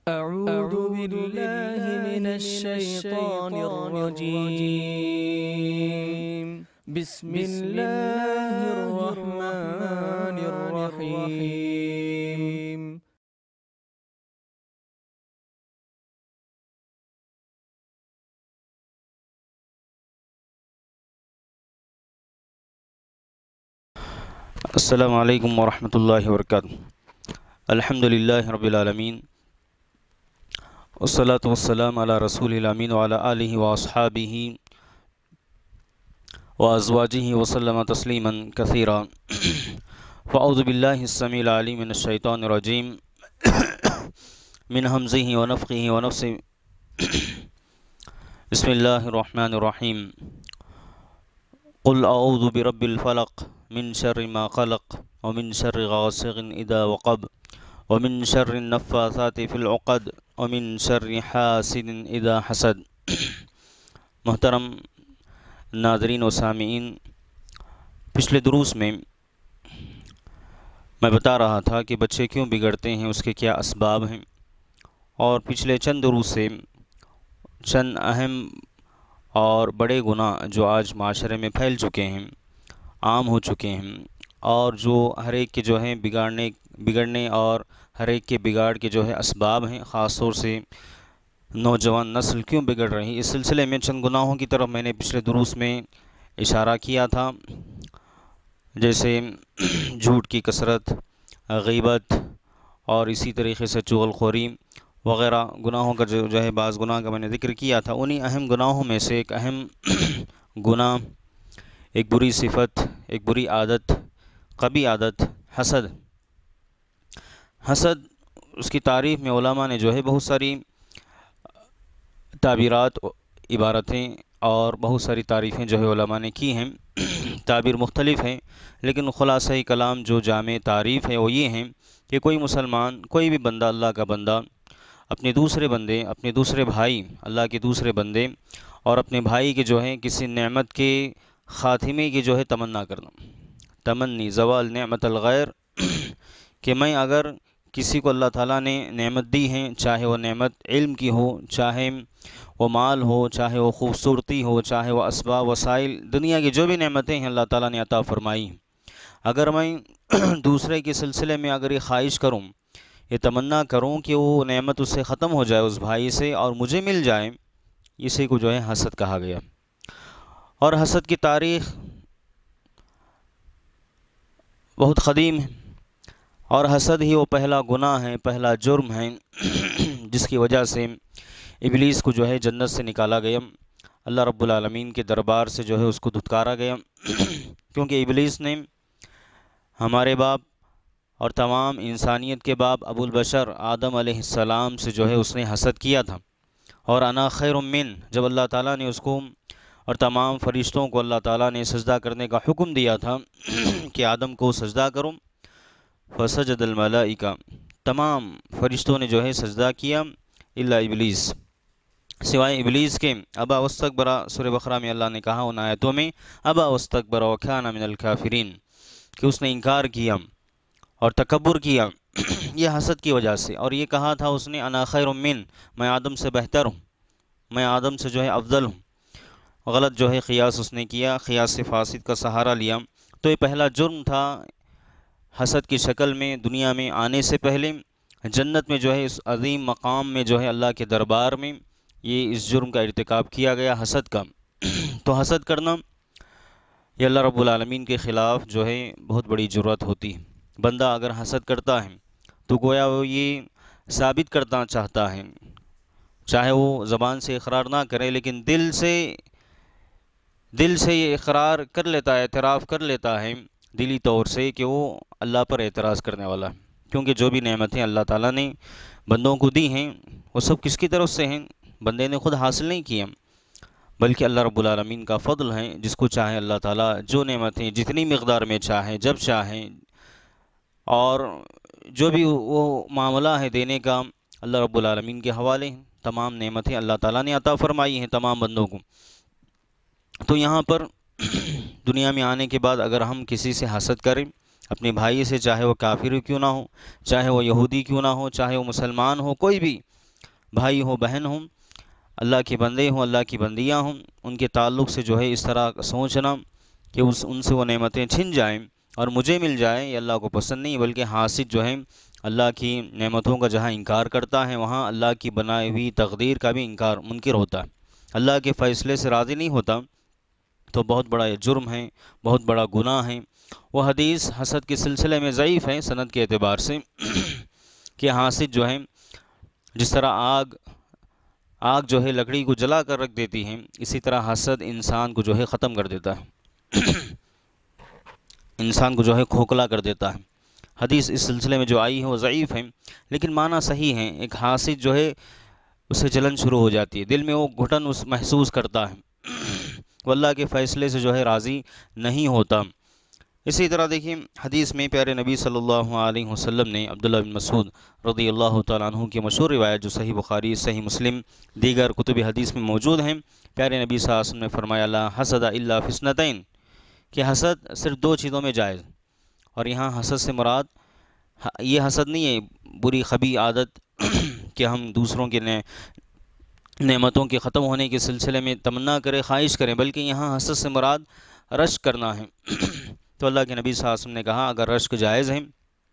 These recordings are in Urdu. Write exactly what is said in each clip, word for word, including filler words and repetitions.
أعوذ بالله من الشيطان الرجيم. بسم الله الرحمن الرحيم. السلام علیکم ورحمۃ اللہ وبرکاتہ. الحمد للہ رب العالمین والصلاة والسلام علی رسول الامین وعلی آلہ واصحابہ وازواجہ وسلم تسلیما کثیرا. فاعوذ باللہ السمیع العلیم من الشیطان الرجیم من ہمزہ ونفخہ ونفثہ. بسم اللہ الرحمن الرحیم. قل اعوذ برب الفلق من شر ما خلق ومن شر غاسق اذا وقب ومن شر النفاثات في العقد ومن شر حاسد اذا حسد. محترم ناظرین و سامعین، پچھلے دروس میں میں بتا رہا تھا کہ بچے کیوں بگڑتے ہیں، اس کے کیا اسباب ہیں، اور پچھلے چند دروس سے چند اہم اور بڑے گناہ جو آج معاشرے میں پھیل چکے ہیں، عام ہو چکے ہیں، اور جو ہر ایک کے جو ہیں بگاڑنے بگڑنے اور ہر ایک کے بگاڑ کے جو ہے اسباب ہیں، خاص طور سے نوجوان نسل کیوں بگڑ رہی. اس سلسلے میں چند گناہوں کی طرف میں نے پچھلے دروس میں اشارہ کیا تھا، جیسے جھوٹ کی کثرت، غیبت، اور اسی طریقے سے چغل خوری وغیرہ گناہوں کا جو جو ہے بعض گناہ کا میں نے ذکر کیا تھا. انہی اہم گناہوں میں سے ایک اہم گناہ، ایک بری صفت، ایک بری عادت، قبیح عادت، حسد. حسد، اس کی تعریف میں علماء نے جو ہے بہت ساری تعبیرات، عبارتیں اور بہت ساری تعریفیں جو ہے علماء نے کی ہیں. تعبیر مختلف ہیں، لیکن خلاصہ کلام جو جامع تعریف ہے وہ یہ ہیں کہ کوئی مسلمان، کوئی بھی بندہ، اللہ کا بندہ، اپنے دوسرے بندے، اپنے دوسرے بھائی، اللہ کے دوسرے بندے اور اپنے بھائی کے جو ہیں کسی نعمت کے خاتمے کی جو ہے تمنا کرنا، تمنی زوال نعمت الغیر، کہ میں اگر کسی کو اللہ تعالیٰ نے نعمت دی ہے، چاہے وہ نعمت علم کی ہو، چاہے وہ مال ہو، چاہے وہ خوبصورتی ہو، چاہے وہ اسباب وسائل، دنیا کی جو بھی نعمتیں ہیں اللہ تعالیٰ نے عطا فرمائی، اگر میں دوسرے کے سلسلے میں اگر یہ خواہش کروں، یہ تمنا کروں کہ وہ نعمت اس سے ختم ہو جائے، اس بھائی سے، اور مجھے مل جائے، اسی کو جو ہے حسد کہا گیا. اور حسد کی تاریخ بہت قدیم ہے، اور حسد ہی وہ پہلا گناہ ہے، پہلا جرم ہے جس کی وجہ سے ابلیس کو جو ہے جنت سے نکالا گیا، اللہ رب العالمین کے دربار سے جو ہے اس کو دھتکارا گیا، کیونکہ ابلیس نے ہمارے باپ اور تمام انسانیت کے باپ ابو البشر آدم علیہ السلام سے جو ہے اس نے حسد کیا تھا. اور انا خیر من، جب اللہ تعالیٰ نے اس کو اور تمام فرشتوں کو اللہ تعالیٰ نے سجدہ کرنے کا حکم دیا تھا کہ آدم کو سجدہ کرو، فسجد الملائکہ، تمام فرشتوں نے جو ہے سجدہ کیا الا ابلیس، سوائے ابلیس کے. ابا واستکبر، سورہ بقرہ میں اللہ نے کہا ان آیتوں میں، ابا واستکبر وکان من الکافرین، کہ اس نے انکار کیا اور تکبر کیا یہ حسد کی وجہ سے. اور یہ کہا تھا اس نے انا خیر من، میں آدم سے بہتر ہوں، میں آدم سے جو ہے افضل ہوں. غلط جو ہے قیاس اس نے کیا، قیاس فاسد کا سہارا لیا. تو یہ پہلا جرم تھا حسد کی شکل میں. دنیا میں آنے سے پہلے جنت میں جو ہے اس عظیم مقام میں جو ہے اللہ کے دربار میں یہ اس جرم کا ارتکاب کیا گیا، حسد کا. تو حسد کرنا یہ اللہ رب العالمین کے خلاف جو ہے بہت بڑی جرات ہوتی ہے. بندہ اگر حسد کرتا ہے تو گویا وہ یہ ثابت کرنا چاہتا ہے، چاہے وہ زبان سے اقرار نہ کرے، لیکن دل سے دل سے یہ اقرار کر لیتا ہے، اعتراف کر لیتا ہے دلی طور سے کہ وہ اللہ پر اعتراض کرنے والا ہے. کیونکہ جو بھی نعمتیں اللہ تعالیٰ نے بندوں کو دی ہیں وہ سب کس کی طرف سے ہیں؟ بندے نے خود حاصل نہیں کیا، بلکہ اللہ رب العالمین کا فضل ہے. جس کو چاہے اللہ تعالیٰ جو نعمتیں جتنی مقدار میں چاہے، جب چاہیں، اور جو بھی وہ معاملہ ہے دینے کا اللہ رب العالمین کے حوالے ہیں. تمام نعمتیں اللہ تعالیٰ نے عطا فرمائی ہیں تمام بندوں کو. تو یہاں پر دنیا میں آنے کے بعد اگر ہم کسی سے حسد کریں، اپنے بھائی سے، چاہے وہ کافر کیوں نہ ہو، چاہے وہ یہودی کیوں نہ ہو، چاہے وہ مسلمان ہو، کوئی بھی بھائی ہوں بہن ہوں، اللہ کے بندے ہوں، اللہ کی بندیاں ہوں، ان کے تعلق سے جو ہے اس طرح سوچنا کہ اس ان سے وہ نعمتیں چھن جائیں اور مجھے مل جائیں، یہ اللہ کو پسند نہیں، بلکہ حاسد جو ہے اللہ کی نعمتوں کا جہاں انکار کرتا ہے وہاں اللہ کی بنائی ہوئی تقدیر کا بھی انکار منکر ہوتا ہے، اللہ کے فیصلے سے راضی نہیں ہوتا، تو بہت بڑا یہ جرم ہے، بہت بڑا گناہ ہے۔ وہ حدیث حسد کے سلسلے میں ضعیف ہے سند کے اعتبار سے کہ حاسد جو ہے جس طرح آگ آگ جو ہے لکڑی کو جلا کر رکھ دیتی ہے، اسی طرح حسد انسان کو جو ہے ختم کر دیتا ہے انسان کو جو ہے کھوکھلا کر دیتا ہے۔ حدیث اس سلسلے میں جو آئی ہے وہ ضعیف ہے، لیکن معنی صحیح ہے۔ ایک حاسد جو ہے اسے جلن شروع ہو جاتی ہے، دل میں وہ گھٹن اس محسوس کرتا ہے، وہ اللہ کے فیصلے سے جو ہے راضی نہیں ہوتا۔ اسی طرح دیکھیں حدیث میں پیارے نبی صلی اللہ علیہ وسلم نے عبداللہ بن مسعود رضی اللہ تعالیٰ عنہ کی مشہور روایت جو صحیح بخاری، صحیح مسلم، دیگر کتب حدیث میں موجود ہیں، پیارے نبی صلی اللہ علیہ وسلم نے فرمایا لا حسد الا فی اثنتین، کہ حسد صرف دو چیزوں میں جائز، اور یہاں حسد سے مراد یہ حسد نہیں ہے بری خبی عادت کہ ہم دوسروں کے نعمتوں کے ختم ہونے کے سلسلے میں تمنا کریں، خواہش کریں، بلکہ یہاں حسد سے مراد رشک کرنا ہے۔ تو اللہ کے نبی صلی اللہ علیہ وسلم نے کہا اگر رشک جائز ہے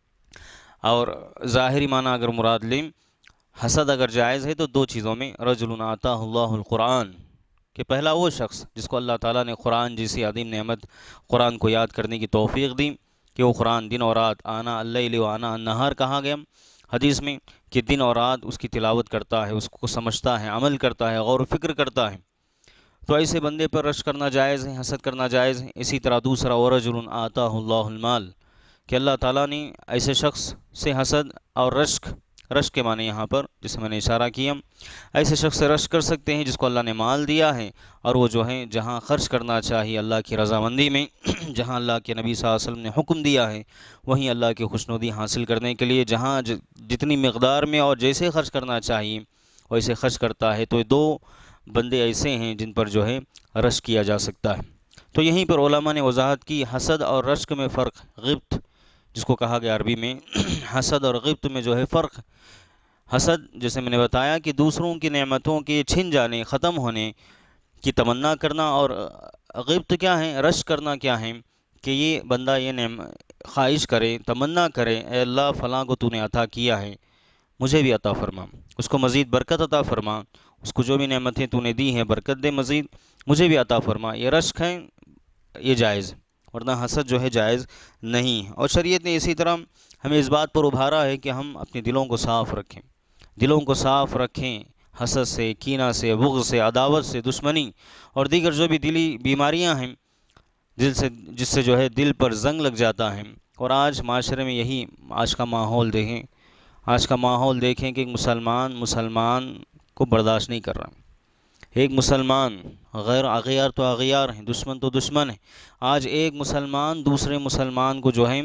اور ظاہری معنی اگر مراد لیں حسد اگر جائز ہے تو دو چیزوں میں، رجل آتاہ اللہ القرآن، کہ پہلا وہ شخص جس کو اللہ تعالیٰ نے قرآن جیسی عظیم نعمت قرآن کو یاد کرنے کی توفیق دی، کہ وہ قرآن دن اور رات آنا اللیل و آنا النہار کہا گیا حدیث میں کہ دن اور رات اس کی تلاوت کرتا ہے، اس کو سمجھتا ہے، عمل کرتا ہے، غور و فکر کرتا ہے، تو ایسے بندے پر رشک کرنا جائز ہے، حسد کرنا جائز ہے۔ اسی طرح دوسرا ورجل آتاہ اللہ المال، کہ اللہ تعالیٰ نے ایسے شخص سے حسد اور رشک، رشک کے معنی یہاں پر جسے میں نے اشارہ کیا، ایسے شخص سے رشک کر سکتے ہیں جس کو اللہ نے مال دیا ہے اور وہ جو ہے جہاں خرچ کرنا چاہیے اللہ کی رضامندی میں، جہاں اللہ کے نبی صلی اللہ علیہ وسلم نے حکم دیا ہے وہیں اللہ کی خوشنودی حاصل کرنے کے لیے جہاں جتنی مقدار میں اور جیسے خرچ کرنا چاہیے ویسے خرچ کرتا ہے، تو یہ دو بندے ایسے ہیں جن پر جو ہے رشک کیا جا سکتا ہے۔ تو یہیں پر علماء نے وضاحت کی حسد اور رشک میں فرق، غبط جس کو کہا گیا عربی میں حسد اور غبط میں جو ہے فرق۔ حسد جیسے میں نے بتایا کہ دوسروں کی نعمتوں کے چھن جانے، ختم ہونے کی تمنا کرنا، اور غبط کیا ہے، رشک کرنا کیا ہے کہ یہ بندہ یہ نعم خواہش کرے، تمنا کرے اے اللہ فلاں کو تو نے عطا کیا ہے مجھے بھی عطا فرما، اس کو مزید برکت عطا فرما، اس کو جو بھی نعمتیں تو نے دی ہیں برکت دے، مزید مجھے بھی عطا فرما، یہ رشک ہے، یہ جائز، ورنہ حسد جو ہے جائز نہیں۔ اور شریعت نے اسی طرح ہمیں اس بات پر ابھارا ہے کہ ہم اپنے دلوں کو صاف رکھیں، دلوں کو صاف رکھیں حسد سے، کینہ سے، بغض سے، عداوت سے، دشمنی اور دیگر جو بھی دلی بیماریاں ہیں دل سے، جس سے جو ہے دل پر زنگ لگ جاتا ہے۔ اور آج معاشرے میں یہی آج کا ماحول دیکھیں، آج کا ماحول دیکھیں کہ ایک مسلمان مسلمان کو برداشت نہیں کر رہا، ایک مسلمان، غیر اغیار تو اغیار ہیں، دشمن تو دشمن ہیں، آج ایک مسلمان دوسرے مسلمان کو جو ہے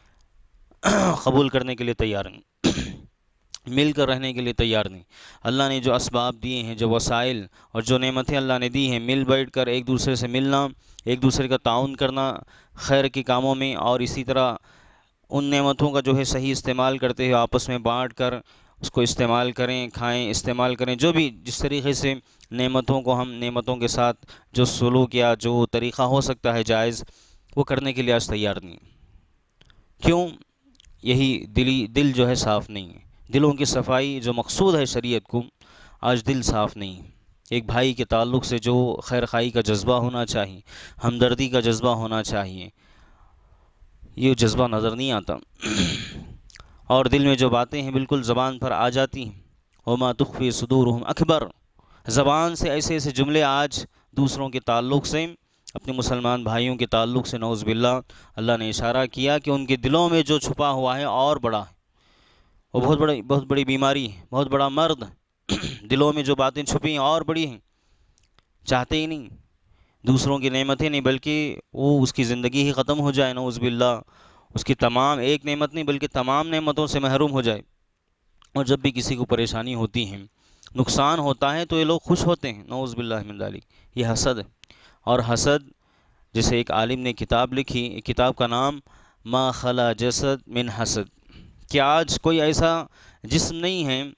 قبول کرنے کے لیے تیار نہیں، مل کر رہنے کے لیے تیار نہیں۔ اللہ نے جو اسباب دیے ہیں، جو وسائل اور جو نعمتیں اللہ نے دی ہیں، مل بیٹھ کر ایک دوسرے سے ملنا، ایک دوسرے کا تعاون کرنا خیر کے کاموں میں، اور اسی طرح ان نعمتوں کا جو ہے صحیح استعمال کرتے ہوئے آپس میں بانٹ کر اس کو استعمال کریں، کھائیں، استعمال کریں، جو بھی جس طریقے سے نعمتوں کو ہم نعمتوں کے ساتھ جو سلوک یا جو طریقہ ہو سکتا ہے جائز، وہ کرنے کے لیے آج تیار نہیں۔ کیوں؟ یہی دلی دل جو ہے صاف نہیں ہے، دلوں کی صفائی جو مقصود ہے شریعت کو، آج دل صاف نہیں ہے۔ ایک بھائی کے تعلق سے جو خیر خواہی کا جذبہ ہونا چاہیے، ہمدردی کا جذبہ ہونا چاہیے، یہ جذبہ نظر نہیں آتا، اور دل میں جو باتیں ہیں بالکل زبان پر آ جاتی ہیں۔ وما تخفی صدورہم اکبر، زبان سے ایسے ایسے جملے آج دوسروں کے تعلق سے، اپنے مسلمان بھائیوں کے تعلق سے نعوذ باللہ اللہ نے اشارہ کیا کہ ان کے دلوں میں جو چھپا ہوا ہے اور بڑا ہے، وہ بہت بڑی بہت بڑی بیماری ہے، بہت بڑا مرض، دلوں میں جو باتیں چھپی ہیں اور بڑی ہیں، چاہتے ہی نہیں دوسروں کی نعمتیں نہیں، بلکہ وہ اس کی زندگی ہی ختم ہو جائے نعوذ باللہ، اس کی تمام ایک نعمت نہیں بلکہ تمام نعمتوں سے محروم ہو جائے۔ اور جب بھی کسی کو پریشانی ہوتی ہے، نقصان ہوتا ہے، تو یہ لوگ خوش ہوتے ہیں، نعوذ باللہ من ذالک، یہ حسد ہے۔ اور حسد جیسے ایک عالم نے کتاب لکھی، ایک کتاب کا نام ما خلا جسد من حسد، کہ آج کوئی ایسا جسم نہیں ہے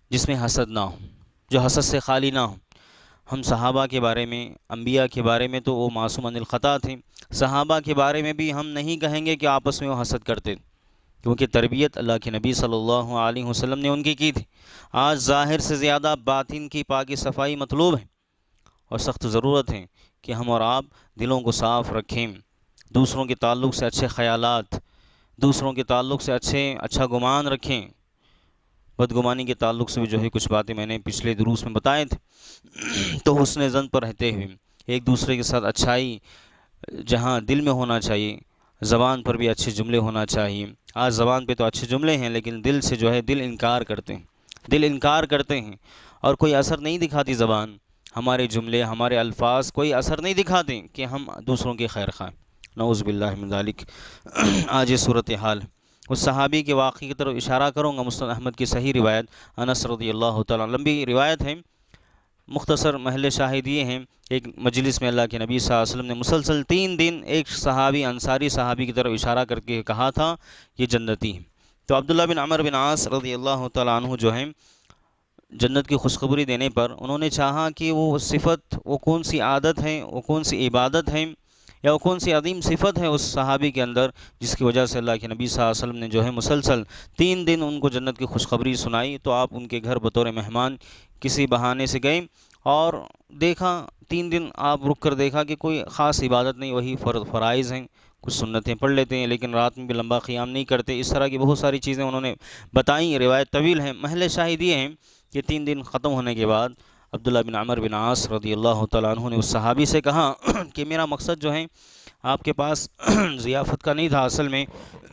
جس میں حسد نہ ہو، جو حسد سے خالی نہ ہو۔ ہم صحابہ کے بارے میں، انبیاء کے بارے میں تو وہ معصوم عن الخطا تھے، صحابہ کے بارے میں بھی ہم نہیں کہیں گے کہ آپس میں وہ حسد کرتے، کیونکہ تربیت اللہ کے نبی صلی اللہ علیہ وسلم نے ان کی کی تھی۔ آج ظاہر سے زیادہ باطن کی پاکی صفائی مطلوب ہے، اور سخت ضرورت ہے کہ ہم اور آپ دلوں کو صاف رکھیں، دوسروں کے تعلق سے اچھے خیالات، دوسروں کے تعلق سے اچھے اچھا گمان رکھیں۔ بدگمانی کے تعلق سے بھی جو ہے کچھ باتیں میں نے پچھلے دروس میں بتائے تھے۔ تو حسن ظن پر رہتے ہوئے ایک دوسرے کے ساتھ اچھائی جہاں دل میں ہونا چاہیے، زبان پر بھی اچھے جملے ہونا چاہیے۔ آج زبان پہ تو اچھے جملے ہیں، لیکن دل سے جو ہے دل انکار کرتے ہیں، دل انکار کرتے ہیں، اور کوئی اثر نہیں دکھاتی زبان، ہمارے جملے، ہمارے الفاظ کوئی اثر نہیں دکھاتے کہ ہم دوسروں کی خیر خواہ۔ نعوذ باللہ من ذالک۔ آج یہ صورتحال ہے۔ اس صحابی کے واقعے کی طرف اشارہ کروں گا، مسند احمد کی صحیح روایت، انس رضی اللہ تعالیٰ، لمبی روایت ہے، مختصر محل شاہد یہ ہیں۔ ایک مجلس میں اللہ کے نبی صلی اللہ علیہ وسلم نے مسلسل تین دن ایک صحابی، انصاری صحابی کی طرف اشارہ کر کے کہا تھا یہ جنتی ہیں۔ تو عبداللہ بن عمر بن عاص رضی اللہ تعالیٰ عنہ جو ہیں، جنت کی خوشخبری دینے پر انہوں نے چاہا کہ وہ صفت، وہ کون سی عادت ہے، وہ کون سی عبادت ہے، یا وہ کون سی عظیم صفت ہے اس صحابی کے اندر جس کی وجہ سے اللہ کے نبی صلی اللہ علیہ وسلم نے جو ہے مسلسل تین دن ان کو جنت کی خوشخبری سنائی۔ تو آپ ان کے گھر بطور مہمان کسی بہانے سے گئے اور دیکھا، تین دن آپ رک کر دیکھا کہ کوئی خاص عبادت نہیں، وہی فرض فرائض ہیں، کچھ سنتیں پڑھ لیتے ہیں، لیکن رات میں بھی لمبا قیام نہیں کرتے، اس طرح کی بہت ساری چیزیں انہوں نے بتائیں۔ روایت طویل ہے، محل شاہد یہ ہیں کہ تین دن ختم ہونے کے بعد عبداللہ بن عمر بن عاص رضی اللہ تعالیٰ عنہ نے اس صحابی سے کہا کہ میرا مقصد جو ہے آپ کے پاس ضیافت کا نہیں تھا، اصل میں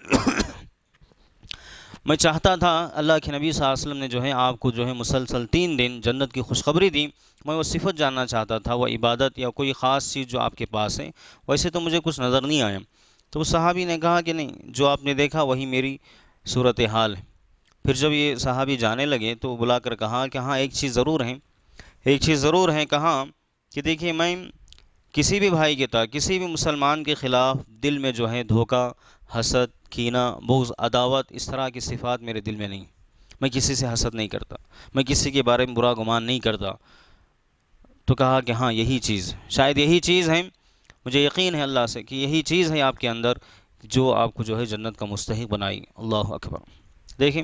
میں چاہتا تھا، اللہ کے نبی صلی اللہ علیہ وسلم نے جو ہے آپ کو جو ہے مسلسل تین دن جنت کی خوشخبری دی، میں وہ صفت جاننا چاہتا تھا، وہ عبادت یا کوئی خاص چیز جو آپ کے پاس ہے، ویسے تو مجھے کچھ نظر نہیں آیا۔ تو اس صحابی نے کہا کہ نہیں، جو آپ نے دیکھا وہی میری صورتحال ہے۔ پھر جب یہ صحابی جانے لگے تو بلا کر کہا کہ ہاں ایک چیز ضرور ہے، ایک چیز ضرور ہے، کہا کہ دیکھیے میں کسی بھی بھائی کے تھا، کسی بھی مسلمان کے خلاف دل میں جو ہے دھوکہ، حسد، کینہ، بغض، عداوت، اس طرح کی صفات میرے دل میں نہیں، میں کسی سے حسد نہیں کرتا، میں کسی کے بارے میں برا گمان نہیں کرتا۔ تو کہا کہ ہاں یہی چیز، شاید یہی چیز ہے، مجھے یقین ہے اللہ سے کہ یہی چیز ہے آپ کے اندر جو آپ کو جو ہے جنت کا مستحق بنائی۔ اللہ اکبر۔ دیکھیں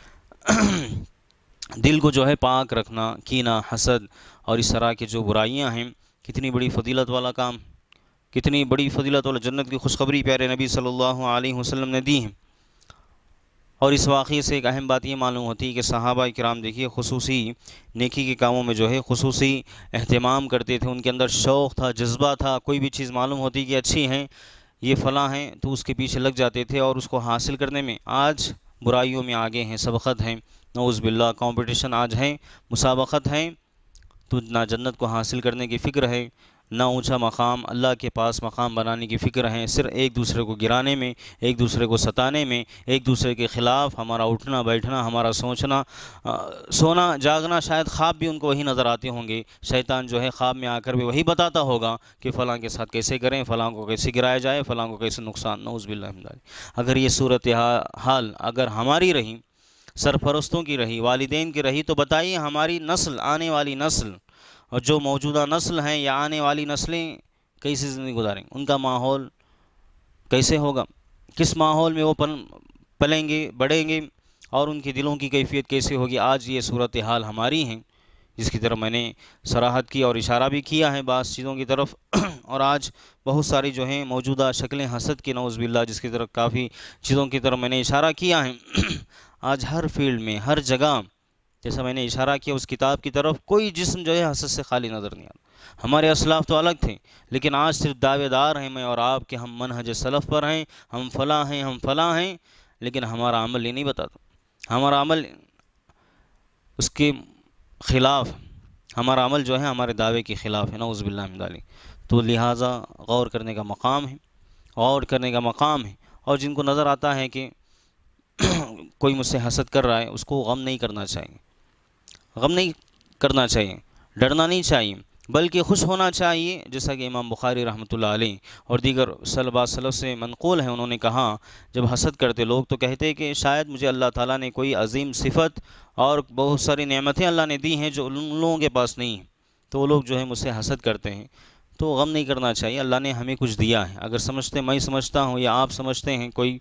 دل کو جو ہے پاک رکھنا، کینہ، حسد اور اس طرح کی جو برائیاں ہیں، کتنی بڑی فضیلت والا کام، کتنی بڑی فضیلت والا، جنت کی خوشخبری پیارے نبی صلی اللہ علیہ وسلم نے دی ہے۔ اور اس واقعے سے ایک اہم بات یہ معلوم ہوتی ہے کہ صحابہ کرام دیکھیے خصوصی نیکی کے کاموں میں جو ہے خصوصی اہتمام کرتے تھے، ان کے اندر شوق تھا، جذبہ تھا، کوئی بھی چیز معلوم ہوتی کہ اچھی ہیں، یہ فلاں ہیں، تو اس کے پیچھے لگ جاتے تھے اور اس کو حاصل کرنے میں۔ آج برائیوں میں آگے ہیں، سبقت ہیں، نعوذ باللہ، کمپٹیشن آج ہے، مسابقت ہے، تو نہ جنت کو حاصل کرنے کی فکر ہے، نہ اونچا مقام اللہ کے پاس مقام بنانے کی فکر ہے، صرف ایک دوسرے کو گرانے میں، ایک دوسرے کو ستانے میں، ایک دوسرے کے خلاف ہمارا اٹھنا بیٹھنا، ہمارا سوچنا، سونا جاگنا، شاید خواب بھی ان کو وہی نظر آتے ہوں گے، شیطان جو ہے خواب میں آ کر بھی وہی بتاتا ہوگا کہ فلاں کے ساتھ کیسے کریں، فلاں کو کیسے گرایا جائے، فلاں کو کیسے نقصان۔ نعوذ باللہ من ذالک۔ اگر یہ صورتحال اگر ہماری رہی، سرپرستوں کی رہی، والدین کی رہی، تو بتائیے ہماری نسل، آنے والی نسل اور جو موجودہ نسل ہیں یا آنے والی نسلیں کیسی زندگی گزاریں، ان کا ماحول کیسے ہوگا، کس ماحول میں وہ پلیں گے، بڑھیں گے، اور ان کے دلوں کی کیفیت کیسے ہوگی۔ آج یہ صورتحال ہماری ہیں، جس کی طرف میں نے صراحت کی اور اشارہ بھی کیا ہے بعض چیزوں کی طرف، اور آج بہت ساری جو ہیں موجودہ شکلیں حسد کی، نعوذ باللہ، جس کی طرف کافی چیزوں کی طرف میں نے اشارہ کیا ہے۔ آج ہر فیلڈ میں، ہر جگہ، جیسا میں نے اشارہ کیا اس کتاب کی طرف، کوئی جسم جو ہے حسد سے خالی نظر نہیں آتا۔ ہمارے اسلاف تو الگ تھے، لیکن آج صرف دعوے دار ہیں میں اور آپ کہ ہم منہج سلف پر ہیں، ہم فلاں ہیں، ہم فلاں ہیں، لیکن ہمارا عمل یہ نہیں بتاتا، ہمارا عمل اس کے خلاف، ہمارا عمل جو ہے ہمارے دعوے کے خلاف ہے، نعوذ باللہ من ذالک۔ تو لہٰذا غور کرنے کا مقام ہے، غور کرنے کا مقام ہے، اور جن کو نظر آتا ہے کہ کوئی مجھ سے حسد کر رہا ہے، اس کو غم نہیں کرنا چاہیے، غم نہیں کرنا چاہیے، ڈرنا نہیں چاہیے، بلکہ خوش ہونا چاہیے، جیسا کہ امام بخاری رحمۃ اللہ علیہ اور دیگر صلبہ سلف سے منقول ہیں، انہوں نے کہا جب حسد کرتے لوگ تو کہتے کہ شاید مجھے اللہ تعالیٰ نے کوئی عظیم صفت اور بہت ساری نعمتیں اللہ نے دی ہیں جو ان لوگوں کے پاس نہیں ہیں، تو وہ لوگ جو ہے مجھ سے حسد کرتے ہیں۔ تو غم نہیں کرنا چاہیے، اللہ نے ہمیں کچھ دیا ہے۔ اگر سمجھتے میں سمجھتا ہوں یا آپ سمجھتے ہیں کوئی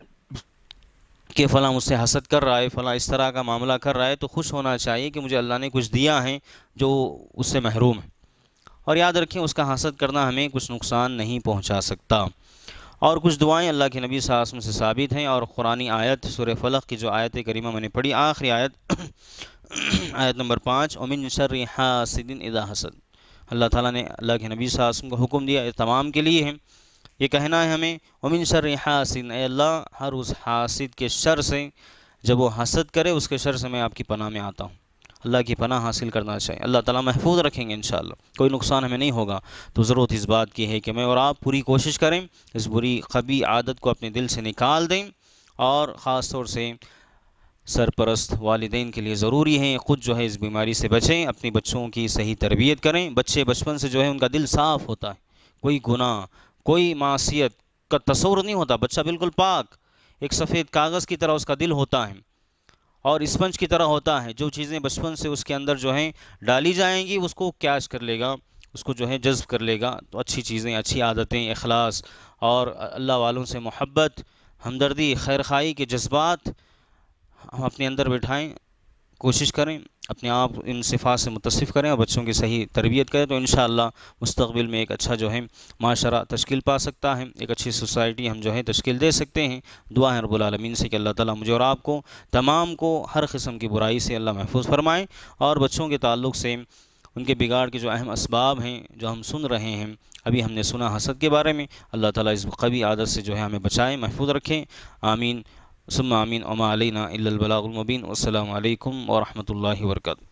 کہ فلاں مجھ سے حسد کر رہا ہے، فلاں اس طرح کا معاملہ کر رہا ہے، تو خوش ہونا چاہیے کہ مجھے اللہ نے کچھ دیا ہے جو اس سے محروم ہے۔ اور یاد رکھیں اس کا حسد کرنا ہمیں کچھ نقصان نہیں پہنچا سکتا۔ اور کچھ دعائیں اللہ کے نبی صلی اللہ علیہ وسلم سے ثابت ہیں، اور قرآنی آیت سورہ فلق کی جو آیت کریمہ میں نے پڑھی، آخری آیت آیت نمبر پانچ، وَمِن شَرِّ حَاسِدٍ اِذَا حَسَدَ، اللہ تعالیٰ نے اللہ کے نبی صلی اللہ علیہ وسلم کو حکم دیا، تمام کے لیے ہے، یہ کہنا ہے ہمیں وَمِن شَرِّ حَاسِدٍ، اے اللہ ہر اس حاسد کے شر سے، جب وہ حسد کرے اس کے شر سے میں آپ کی پناہ میں آتا ہوں۔ اللہ کی پناہ حاصل کرنا چاہیے، اللہ تعالیٰ محفوظ رکھیں گے انشاءاللہ، کوئی نقصان ہمیں نہیں ہوگا۔ تو ضرورت اس بات کی ہے کہ میں اور آپ پوری کوشش کریں، اس بری قبیح عادت کو اپنے دل سے نکال دیں، اور خاص طور سے سرپرست والدین کے لیے ضروری ہے خود جو ہے اس بیماری سے بچیں، اپنی بچوں کی صحیح تربیت کریں۔ بچے بچپن سے جو ہے ان کا دل صاف ہوتا ہے، کوئی گناہ کوئی معصیت کا تصور نہیں ہوتا، بچہ بالکل پاک ایک سفید کاغذ کی طرح اس کا دل ہوتا ہے، اور اسپنج کی طرح ہوتا ہے، جو چیزیں بچپن سے اس کے اندر جو ہیں ڈالی جائیں گی اس کو کیچ کر لے گا، اس کو جو ہے جذب کر لے گا۔ تو اچھی چیزیں، اچھی عادتیں، اخلاص اور اللہ والوں سے محبت، ہمدردی، خیرخواہی کے جذبات ہم اپنے اندر بٹھائیں، کوشش کریں اپنے آپ ان صفات سے متصف کریں اور بچوں کی صحیح تربیت کریں، تو انشاءاللہ مستقبل میں ایک اچھا جو ہے معاشرہ تشکیل پا سکتا ہے، ایک اچھی سوسائٹی ہم جو ہے تشکیل دے سکتے ہیں۔ دعا ہے رب العالمین سے کہ اللہ تعالیٰ مجھے اور آپ کو تمام کو ہر قسم کی برائی سے اللہ محفوظ فرمائے، اور بچوں کے تعلق سے ان کے بگاڑ کے جو اہم اسباب ہیں جو ہم سن رہے ہیں، ابھی ہم نے سنا حسد کے بارے میں، اللہ تعالیٰ اس قبیح عادت سے جو ہے ہمیں بچائیں، محفوظ رکھیں، آمین ثم آمین، وما علینا الا البلاغ المبین۔ والسلام علیکم ورحمۃ اللہ وبرکاتہ۔